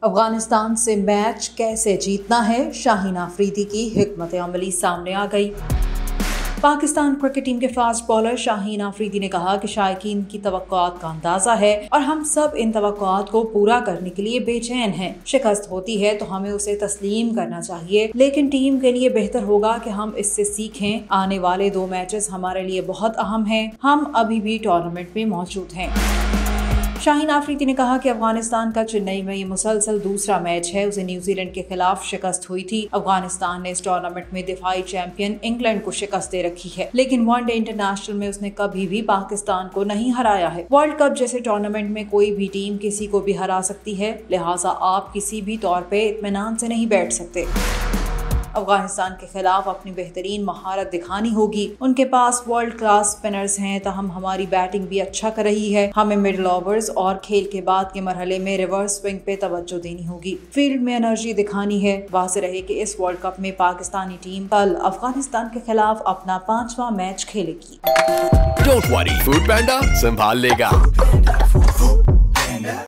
अफगानिस्तान से मैच कैसे जीतना है, शाहीन आफरीदी की हिकमत अमली सामने आ गई। पाकिस्तान क्रिकेट टीम के फास्ट बॉलर शाहीन आफरीदी ने कहा कि शायकीन की तवक्कुआत का अंदाजा है और हम सब इन तवक्कुआत को पूरा करने के लिए बेचैन हैं। शिकस्त होती है तो हमें उसे तस्लीम करना चाहिए, लेकिन टीम के लिए बेहतर होगा कि हम इससे सीखें। आने वाले 2 मैचेस हमारे लिए बहुत अहम हैं। हम अभी भी टूर्नामेंट में मौजूद हैं। शाहीन आफरीदी ने कहा कि अफगानिस्तान का चेन्नई में ये मुसलसल दूसरा मैच है। उसे न्यूजीलैंड के खिलाफ शिकस्त हुई थी। अफगानिस्तान ने इस टूर्नामेंट में दिफाई चैंपियन इंग्लैंड को शिकस्त दे रखी है, लेकिन वनडे इंटरनेशनल में उसने कभी भी पाकिस्तान को नहीं हराया है। वर्ल्ड कप जैसे टूर्नामेंट में कोई भी टीम किसी को भी हरा सकती है, लिहाजा आप किसी भी तौर पे इत्मीनान से नहीं बैठ सकते। अफगानिस्तान के खिलाफ अपनी बेहतरीन महारत दिखानी होगी। उनके पास वर्ल्ड क्लास स्पिनर्स हैं, तहम हमारी बैटिंग भी अच्छा कर रही है। हमें मिडल ओवर्स और खेल के बाद के मरहले में रिवर्स स्विंग पे तवज्जो देनी होगी, फील्ड में एनर्जी दिखानी है। वाज़ेह रहे कि इस वर्ल्ड कप में पाकिस्तानी टीम कल अफगानिस्तान के खिलाफ अपना 5वां मैच खेलेगी। डोंट वरी, फूड पैंडा संभाल लेगा।